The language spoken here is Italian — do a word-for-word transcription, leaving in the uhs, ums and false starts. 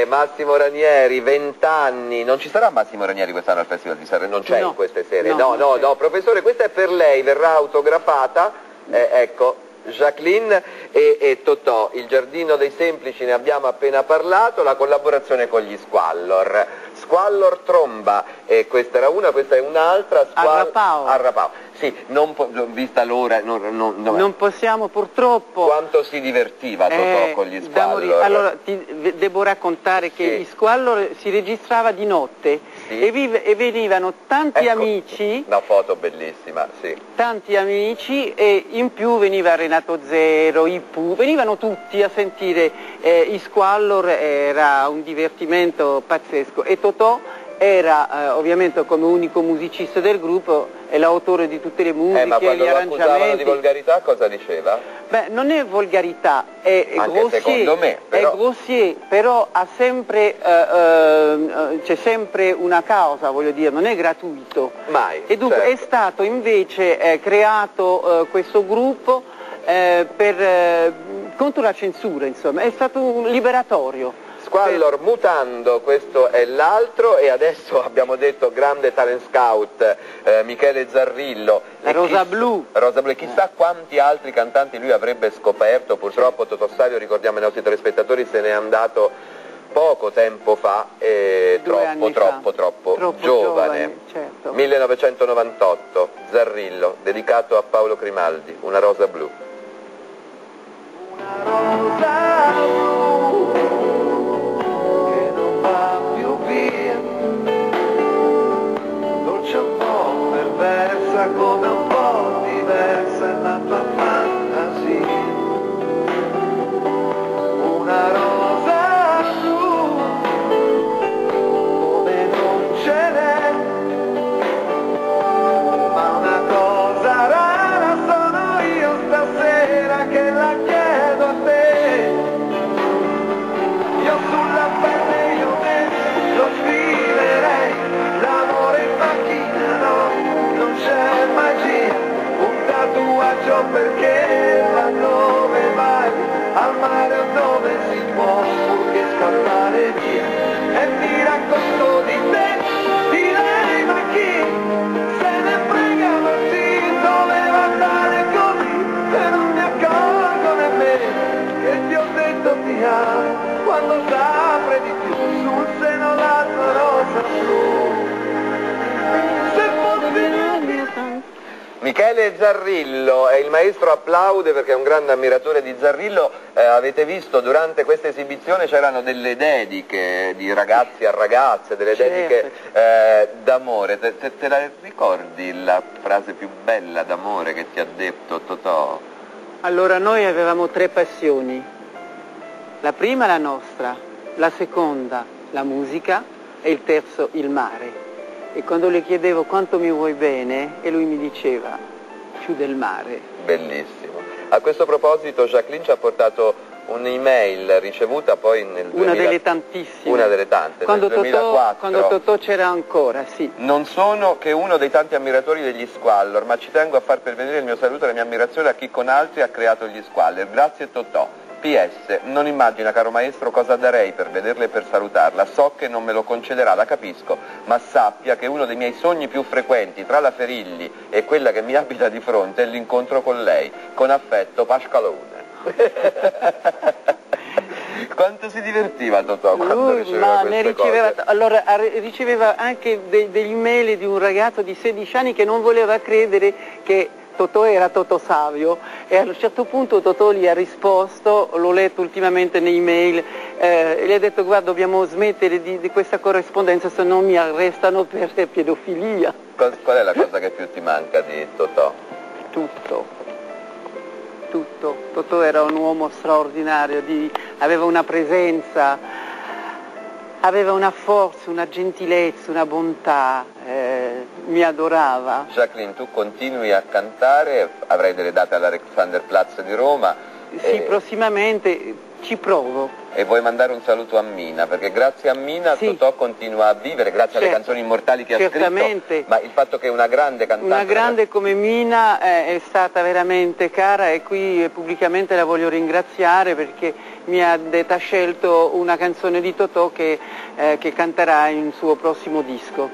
E Massimo Ranieri, vent'anni, non ci sarà Massimo Ranieri quest'anno al Festival di Sanremo, non c'è no. in queste sere, no, no, no, no, professore, questa è per lei, verrà autografata, eh, ecco, Jacqueline e, e Totò, il Giardino dei Semplici ne abbiamo appena parlato, la collaborazione con gli Squallor, Squallor Tromba, e questa era una, questa è un'altra, Squall... Arrapao. Arrapao. Sì, non po... vista l'ora, non, non, non... non possiamo purtroppo... Quanto si divertiva Totò eh, con gli Squallor? Allora, ti devo raccontare che sì. gli Squallor si registrava di notte sì. e, vive, e venivano tanti ecco, amici, una foto bellissima, sì. tanti amici, e in più veniva Renato Zero, i Pooh, venivano tutti a sentire eh, i Squallor, era un divertimento pazzesco, e Totò era eh, ovviamente come unico musicista del gruppo, è l'autore di tutte le musiche, eh, ma quando gli lo accusavano arrangiamenti. di volgarità cosa diceva? Beh, non è volgarità, è Anche secondo me, però... è grossier, però ha sempre, eh, eh, c'è sempre una causa, voglio dire, non è gratuito. Mai, E dunque certo. è stato invece eh, creato eh, questo gruppo eh, per, eh, contro la censura, insomma, è stato un liberatorio. Squallor Mutando, questo è l'altro, e adesso abbiamo detto grande talent scout eh, Michele Zarrillo. La Rosa chissà, Blu. Rosa Blu, e chissà quanti altri cantanti lui avrebbe scoperto, purtroppo Totò Savio, ricordiamo ai nostri telespettatori, se n'è andato poco tempo fa, e troppo, troppo, troppo, troppo giovane. giovane, certo. millenovecentonovantotto, Zarrillo, dedicato a Paolo Grimaldi, Una rosa blu. Una rosa blu che non va più via, dolce un po' perversa, come un po' diversa è la tua fantasia. Una rosa blu come non ce n'è, ma una cosa rara sono io stasera che la chiedo a te. Io sulla pelle io te lo scriverei, l'amore in macchina no, non c'è magia, un tatuaggio perché laddove vai, al mare o dove si può, purché scappare via, e ti racconto di te, di lei, ma chi se ne frega, ma sì, doveva andare così, e non mi accorgo nemmeno che ti ho detto ti amo, quando s'apre di più sul seno la tua rosa blu. Se fossi la mia Michele Zarrillo, e il maestro applaude perché è un grande ammiratore di Zarrillo. Eh, avete visto durante questa esibizione c'erano delle dediche di ragazzi a ragazze, delle certo. dediche eh, d'amore. Te, te, te la ricordi la frase più bella d'amore che ti ha detto Totò? Allora, noi avevamo tre passioni, la prima la nostra, la seconda la musica e il terzo il mare. E quando le chiedevo quanto mi vuoi bene, e lui mi diceva più del mare. Bellissimo. A questo proposito Jacqueline ci ha portato un'email ricevuta poi nel Una duemila... delle tantissime. Una delle tante, quando nel duemilaquattro. Quando Totò c'era ancora, sì. Non sono che uno dei tanti ammiratori degli Squallor, ma ci tengo a far pervenire il mio saluto e la mia ammirazione a chi con altri ha creato gli Squallor. Grazie Totò. P S. Non immagina, caro maestro, cosa darei per vederla e per salutarla. So che non me lo concederà, la capisco, ma sappia che uno dei miei sogni più frequenti tra la Ferilli e quella che mi abita di fronte è l'incontro con lei. Con affetto, Pascalone. Quanto si divertiva Totò quando Lui, riceveva ma queste ne riceveva, cose? allora riceveva anche de, degli email di un ragazzo di sedici anni che non voleva credere che Totò era Totò Savio, e a un certo punto Totò gli ha risposto, l'ho letto ultimamente nei mail, eh, e gli ha detto guarda, dobbiamo smettere di, di questa corrispondenza, se no mi arrestano per pedofilia. Qual è la cosa che più ti manca di Totò? Tutto, tutto. Totò era un uomo straordinario, di, aveva una presenza, aveva una forza, una gentilezza, una bontà, eh, mi adorava. Jacqueline, tu continui a cantare, avrai delle date all'Alexanderplatz di Roma, sì, e... prossimamente ci provo. E vuoi mandare un saluto a Mina, perché grazie a Mina sì. Totò continua a vivere, grazie certo, alle canzoni immortali che certamente. ha scritto, ma il fatto che una grande cantante... Una grande come Mina è, è stata veramente cara e qui pubblicamente la voglio ringraziare perché mi ha detta scelto una canzone di Totò che, eh, che canterà in un suo prossimo disco.